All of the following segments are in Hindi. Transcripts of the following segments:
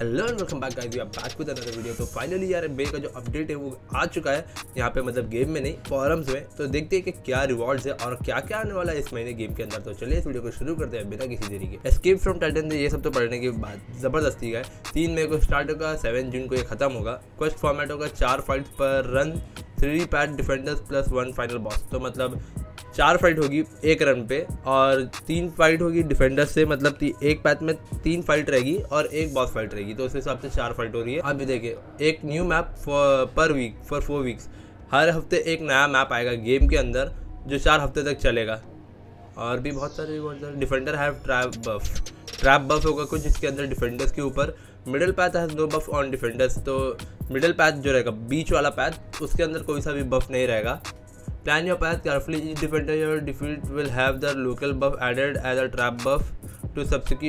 Hello and welcome back guys, we are back with another video. तो फाइनली यार बे का जो अपडेट है वो आ चुका है यहाँ पे, मतलब गेम में नहीं फॉरम्स में। तो देखते हैं कि क्या रिवॉर्ड्स है और क्या क्या आने वाला है इस महीने गेम के अंदर। तो चलिए इस वीडियो को शुरू करते हैं बिना किसी देरी के। एस्केप फ्रॉम टाइटन ये सब तो पढ़ने के बाद ज़बरदस्ती का है। 3 मई को स्टार्ट होगा, 7 जून को ये खत्म होगा। क्वेस्ट फॉर्मेट होगा 4 fights per run, 3 paid defenders plus 1 final boss. तो मतलब 4 फाइट होगी एक रन पे और 3 फाइट होगी डिफेंडर से, मतलब एक पैच में 3 फाइट रहेगी और एक बॉस फाइट रहेगी। तो उस हिसाब से 4 फाइट हो रही है। अभी देखिए एक new map per week for 4 weeks. हर हफ्ते एक नया मैप आएगा गेम के अंदर जो 4 हफ्ते तक चलेगा। और भी बहुत सारे रिवॉर्ड्स हैं। डिफेंडर हैव ट्रैप बफ होगा कुछ जिसके अंदर डिफेंडर्स के ऊपर। Middle path has no buff on defenders. तो मिडिल पैथ जो रहेगा बीच वाला पैथ उसके अंदर कोई सा भी बफ नहीं रहेगा। Plan your path carefully. Each defender you defeat will have their local buff added as a trap buff to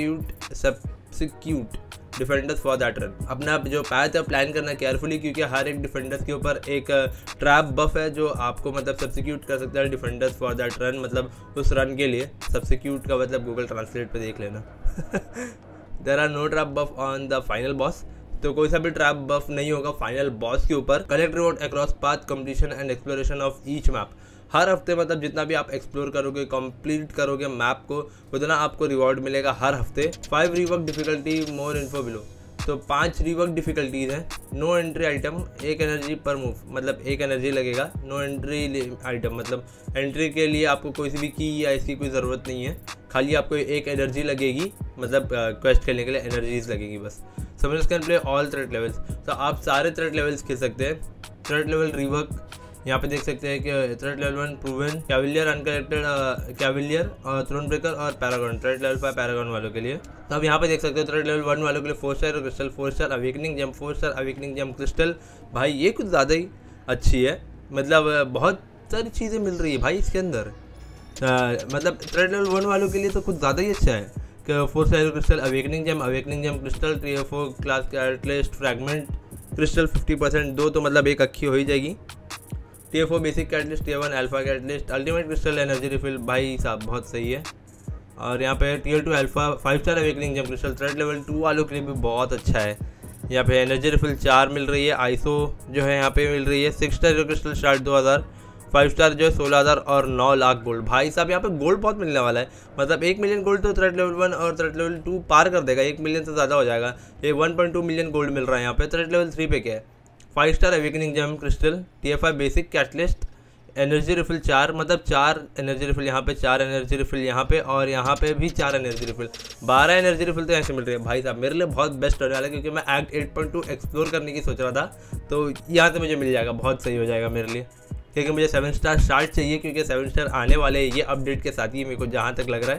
substitute defenders for that run. अपना जो पैथ है प्लान करना केयरफुली, क्योंकि हर एक डिफेंडर्स के ऊपर एक ट्रैप बफ है जो आपको मतलब सब्सिट्यूट कर सकता है डिफेंडर्स फॉर दैट रन, मतलब उस रन के लिए। सब्सिट्यूट का मतलब गूगल ट्रांसलेट पे देख लेना। There are no trap buff on the final boss. तो कोई सा भी ट्रैप बफ नहीं होगा फाइनल बॉस के ऊपर। Collect reward across path completion and exploration of each map. हर हफ्ते मतलब जितना भी आप एक्सप्लोर करोगे, कंप्लीट करोगे मैप को, उतना आपको रिवॉर्ड मिलेगा हर हफ्ते। 5 rework difficulty, more info below. तो 5 रिवर्क डिफिकल्टीज हैं। No entry item, 1 energy per move, मतलब 1 एनर्जी लगेगा। नो एंट्री आइटम मतलब एंट्री के लिए आपको कोई सी भी की या इसकी कोई ज़रूरत नहीं है, खाली आपको 1 एनर्जी लगेगी, मतलब क्वेस्ट खेलने के लिए एनर्जीज लगेगी बस। Summoners can play all threat levels. तो आप सारे थ्रेट लेवल्स खेल सकते हैं। थ्रेट लेवल रिवर्क यहाँ पे देख सकते हैं कि threat level 1 proven, cavalier, uncollected cavalier और थ्रोन ब्रेकर और पैरागॉन। थ्रेट लेवल 5 पैरागॉन वालों के लिए। तो अब यहाँ पे देख सकते हो थ्रेट लेवल 1 वालों के लिए 4 star crystal, 4 star awakening gem, 4 star awakening gem crystal. भाई ये कुछ ज़्यादा ही अच्छी है, मतलब बहुत सारी चीज़ें मिल रही है भाई इसके अंदर। मतलब थ्रेट लेवल 1 वालों के लिए तो कुछ ज़्यादा ही अच्छा है कि 4 star crystal awakening gem crystal, Tier 4 class catalyst fragment crystal 50% दो, तो मतलब एक अक्खी हो ही जाएगी। Tier 4 basic catalyst, Tier 1 alpha catalyst, ultimate crystal energy refill. भाई साहब बहुत सही है। और यहाँ पे Tier 2 alpha 5 star awakening gem crystal threat level 2 वालों के लिए भी बहुत अच्छा है। यहाँ पे एनर्जी रिफिल 4 मिल रही है। आइसो जो है यहाँ पे मिल रही है। 6 स्टार क्रिस्टल स्टार्ट 2000, 5 स्टार जो है 16,000 और 9 लाख गोल्ड। भाई साहब यहाँ पे गोल्ड बहुत मिलने वाला है, मतलब 1 मिलियन गोल्ड तो थ्रेट लेवल 1 और थ्रेट लेवल 2 पार कर देगा। 1 मिलियन से ज़्यादा हो जाएगा। ये 1.2 मिलियन गोल्ड मिल रहा है यहाँ पे। थ्रेट लेवल 3 पे क्या है? 5 star awakening gem crystal, Tier 5 basic catalyst, energy refill 4, मतलब 4 एनर्जी रिफिल यहाँ पे, 4 एनर्जी रिफिल यहाँ पे और यहाँ पे भी 4 एनर्जी रिफिल। 12 एनर्जी रिफिल तो ऐसे मिल रही है। भाई साहब मेरे लिए बहुत बेस्ट होने वाला है, क्योंकि मैं एक्ट 8.2 एक्सप्लोर करने की सोच रहा था, तो यहाँ से मुझे मिल जाएगा, बहुत सही हो जाएगा मेरे लिए। क्योंकि मुझे 7 स्टार स्टार्ट चाहिए, क्योंकि 7 स्टार आने वाले ये अपडेट के साथ ही मेरे को जहाँ तक लग रहा है।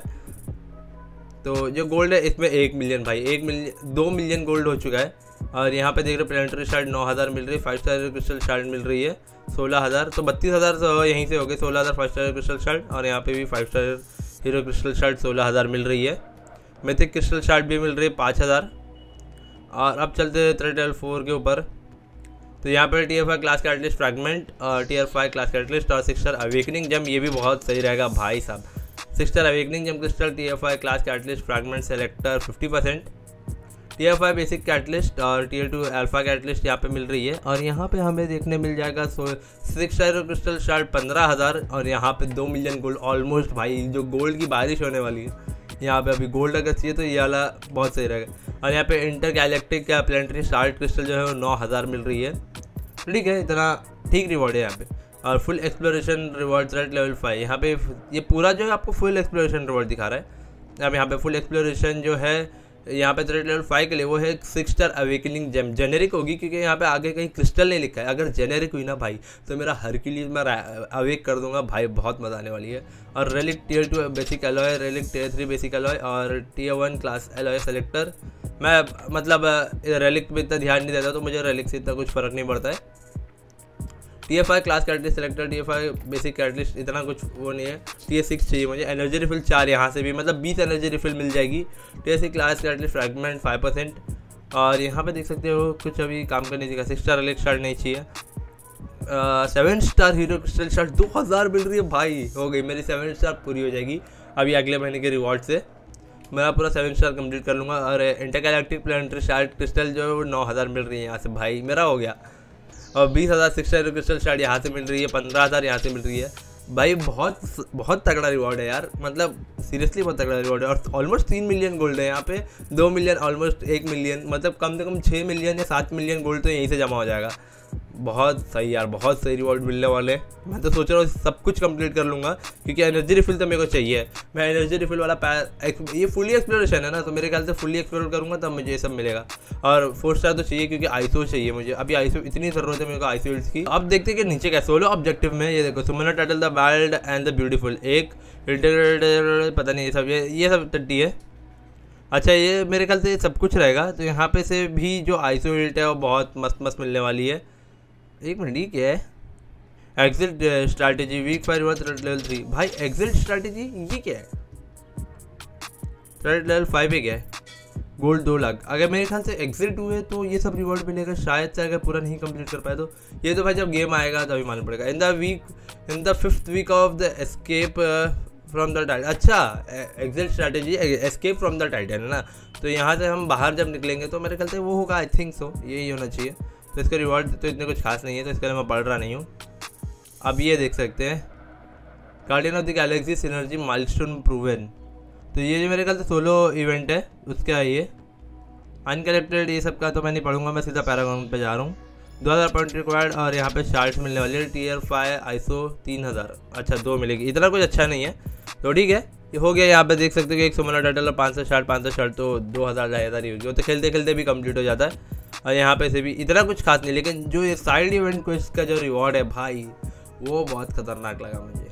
तो जो गोल्ड है इसमें 1 मिलियन, भाई 2 मिलियन गोल्ड हो चुका है। और यहाँ पे देख रहे प्लेनेटरी स्टार्ट 9,000 मिल रही है। 5 स्टार क्रिस्टल स्टार्ट मिल रही है 16,000, तो 32,000 तो यहीं से हो गए। 16,000 5 स्टार क्रिस्टल स्टार्ट, और यहाँ पे भी 5 स्टार हीरो क्रिस्टल स्टार्ट 16,000 मिल रही है। मिथिक क्रिस्टल स्टार्ट भी मिल रही है 5,000। और अब चलते हैं थ्रेट लेवल 4 के ऊपर। तो यहाँ पर Tier 5 क्लास कैटलिस्ट फ्रैगमेंट और Tier 5 क्लास कैटलिस्ट और 6 स्टार अवेकनिंग जेम, ये भी बहुत सही रहेगा भाई साहब। 6 star awakening gem crystal, Tier 5 class catalyst fragment selector 50%, Tier 5 basic catalyst और Tier 2 अल्फा कैटलिस्ट यहाँ पे मिल रही है। और यहाँ पे हमें देखने मिल जाएगा 6 स्टार क्रिस्टल स्टार्ट 15,000 और यहाँ पे 2 मिलियन गोल्ड ऑलमोस्ट। भाई जो गोल्ड की बारिश होने वाली है यहाँ पे। अभी गोल्ड अगर चाहिए तो ये वाला बहुत सही रहेगा। और यहाँ पे इंटर गैलेक्टिक का प्लेनेटरी स्टार्ट क्रिस्टल जो है वो 9,000 मिल रही है। ठीक है, इतना ठीक रिवॉर्ड है यहाँ पे। और full exploration reward threat level 5, यहाँ पे ये पूरा जो है आपको फुल एक्सप्लोरेशन रिवॉर्ड दिखा रहा है। अब यहाँ पे फुल एक्सप्लोरेशन जो है यहाँ पे थ्रेट लेवल 5 के लिए वो है 6 स्टार अवेकनिंग जेम। जेनेरिक होगी क्योंकि यहाँ पे आगे कहीं क्रिस्टल नहीं लिखा है। अगर जेनेरिक हुई ना भाई तो मेरा हरक्यूलिस मैं अवेक कर दूंगा भाई, बहुत मज़ा आने वाली है। और relic Tier 2 basic alloy, relic Tier 3 basic alloy और Tier 1 क्लास एलॉय सेलेक्टर। मैं मतलब रेलिक पे इतना ध्यान नहीं देता, तो मुझे रेलिक से इतना कुछ फ़र्क नहीं पड़ता है। Tier 5 class catalyst selector, Tier 5 basic catalyst, इतना कुछ वो नहीं है। Tier 6 चाहिए मुझे। एनर्जी रिफिल 4 यहाँ से भी, मतलब 20 एनर्जी रिफिल मिल जाएगी। Tier 6 class catalyst fragment 5%। और यहाँ पे देख सकते हो कुछ अभी काम करने चाहिए। 6 स्टार एलेक्स स्टार्ट नहीं चाहिए। 7 स्टार हीरो क्रिस्टल स्टार्ट 2000 मिल रही है भाई। हो गई मेरी 7 स्टार पूरी हो जाएगी अभी अगले महीने के रिवॉर्ड से। मैं पूरा 7 स्टार कंप्लीट कर लूँगा। और इंटरगैलेक्टिक प्लानिटरी स्टार क्रिस्टल जो है वो 9000 मिल रही है यहाँ से, भाई मेरा हो गया। और 20,000 6 स्टार क्रिस्टल स्टार यहाँ से मिल रही है, 15,000 यहाँ से मिल रही है। भाई बहुत बहुत तगड़ा रिवॉर्ड है यार, मतलब सीरियसली बहुत तगड़ा रिवॉर्ड है। और ऑलमोस्ट 3 मिलियन गोल्ड है यहाँ पे, 2 मिलियन, ऑलमोस्ट 1 मिलियन, मतलब कम से कम 6 मिलियन या 7 मिलियन गोल्ड तो यहीं से जमा हो जाएगा। बहुत सही यार, बहुत सही रिवॉर्ड मिलने वाले। मैं तो सोच रहा हूँ सब कुछ कंप्लीट कर लूँगा, क्योंकि एनर्जी रिफिल तो मेरे को चाहिए। मैं एनर्जी रिफिल वाला ये फुली एक्सप्लोरेशन है ना, तो मेरे ख्याल से फुली एक्सप्लोर करूँगा तब मुझे ये सब मिलेगा। और 4 स्टार तो चाहिए, क्योंकि आईसो चाहिए मुझे। अभी आईसो इतनी ज़रूरत है मेरे को आईसो हिल्स की। अब देखते हैं कि नीचे क्या सोलो ऑब्जेक्टिव में। ये देखो, summoner title the wild and the beautiful, एक पता नहीं ये सब टट्टी है। अच्छा, ये मेरे ख्याल से सब कुछ रहेगा। तो यहाँ पे से भी जो आईसो हिल्ट है वो बहुत मस्त मस्त मिलने वाली है। एक मिनट, ये क्या है? Exit strategy, week fire threat level 3। भाई एग्जिट स्ट्रैटेजी ये क्या है? थ्रेट लेवल 5 पे क्या है? गोल्ड 2 लाख। अगर मेरे ख्याल से एग्जिट हुए तो ये सब रिवॉर्ड मिलेगा शायद से, अगर पूरा नहीं कंप्लीट कर पाए तो। ये तो भाई जब गेम आएगा तभी मालूम पड़ेगा। In the 5th week of the escape from the titan. अच्छा, exit strategy escape from the titan है ना, तो यहाँ से हम बाहर जब निकलेंगे तो मेरे ख्याल से वो होगा, आई थिंक सो, यही होना चाहिए। तो इसका रिवॉर्ड तो इतने कुछ खास नहीं है, तो इसके लिए मैं पढ़ रहा नहीं हूँ। अब ये देख सकते हैं, guardian of the galaxy synergy milestone proven. तो ये जो मेरे ख्याल से सोलो इवेंट है उसका है ये। अनकरेक्टेड ये सब का तो मैं नहीं पढ़ूंगा, मैं सीधा पैरागॉन पे जा रहा हूँ। 2000 पॉइंट रिक्वायर्ड, और यहाँ पे शार्ट्स मिलने वाली है। Tier 5 ISO 3000। अच्छा, 2 मिलेगी, इतना कुछ अच्छा नहीं है तो ठीक है। ये हो गया। यहाँ पे देख सकते हो कि एक सुमनर टाइटल और 500 शार्ट तो 2000 ज़्यादा ही होगी, वो तो खेलते खेलते भी कंप्लीट हो जाता है। और यहाँ पे से भी इतना कुछ खास नहीं, लेकिन जो ये साइड इवेंट को इसका जो रिवॉर्ड है भाई, वो बहुत खतरनाक लगा मुझे।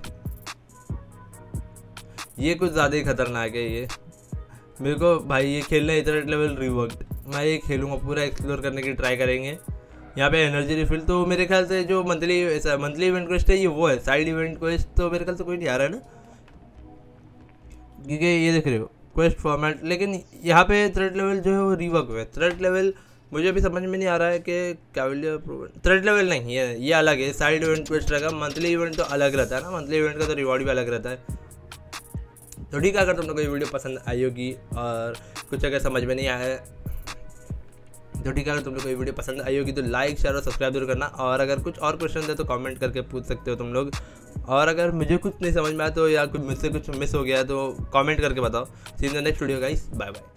ये कुछ ज़्यादा ही खतरनाक है ये मेरे को भाई। ये खेलना इतना लेवल रिवर्क्ड, मैं ये खेलूँगा, पूरा एक्सप्लोर करने की ट्राई करेंगे। यहाँ पे एनर्जी रिफिल तो मेरे ख्याल से जो मंथली इवेंट क्वेस्ट है ये वो है। साइड इवेंट क्वेस्ट तो मेरे ख्याल से कोई नहीं आ रहा है ना, क्योंकि ये देख रहे हो क्वेस्ट फॉर्मेट। लेकिन यहाँ पे थ्रेड लेवल जो है वो रिवर्क है। थ्रेड लेवल मुझे अभी समझ में नहीं आ रहा है कि कैवलियर थ्रेड लेवल नहीं है, ये अलग है। साइड इवेंट क्वेस्ट रहेगा, मंथली इवेंट तो अलग रहता है ना, मंथली इवेंट का तो रिवॉर्ड भी अलग रहता है। तो ठीक है, अगर तुम लोग को ये वीडियो पसंद आई होगी और कुछ अगर समझ में नहीं आया तो ठीक है, अगर तुम लोग को ये वीडियो पसंद आई होगी तो लाइक, शेयर और सब्सक्राइब जरूर करना। और अगर कुछ और क्वेश्चन है तो कमेंट करके पूछ सकते हो तुम लोग। और अगर मुझे कुछ नहीं समझ में आया तो, या कुछ मुझसे कुछ मिस हो गया तो कमेंट करके बताओ। See in the next video guys, bye bye.